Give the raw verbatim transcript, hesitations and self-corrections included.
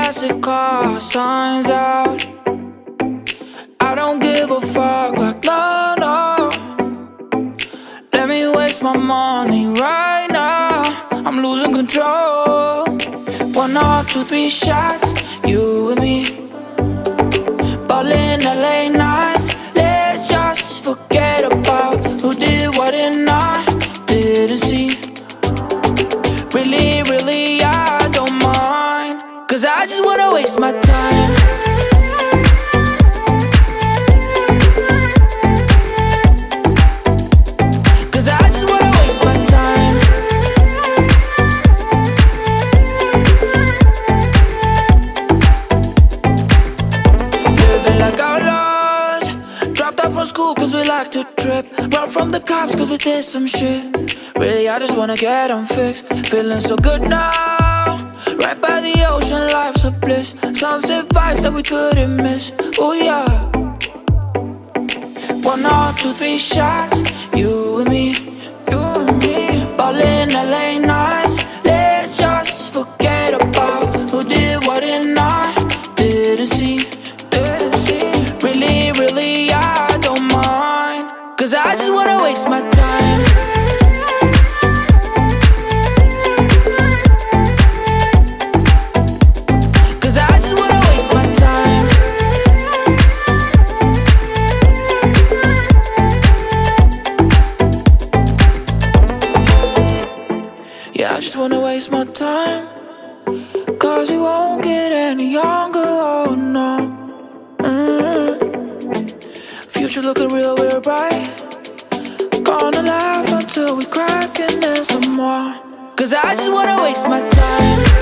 classic car, signs out. I don't give a fuck, like no, no. Let me waste my money right now, I'm losing control. One or two, three shots, you and me. Ballin' L A nights, let's just forget about who did what and I didn't see. Really, really, I don't mind, cause I just wanna waste my time. Cause I just wanna waste my time. Living like outlaws, dropped out from school cause we like to trip. Run from the cops cause we did some shit. Really, I just wanna get on fixed. Feeling so good now, right by the ocean, life's a bliss. Sunset vibes that we couldn't miss, oh yeah. One or two, three shots, you and me, you and me. Ballin' L A nights, let's just forget about who did what and I didn't see, didn't see. Really, really, I don't mind, cause I just wanna waste my time. I just wanna waste my time, cause we won't get any younger, oh no. mm. Future looking real, real bright. Gonna laugh until we crack and then some more, cause I just wanna waste my time.